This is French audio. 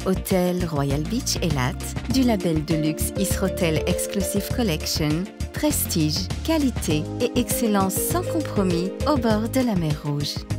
Hôtel Royal Beach Eilat, du label de luxe Israhotel Exclusive Collection, prestige, qualité et excellence sans compromis au bord de la mer Rouge.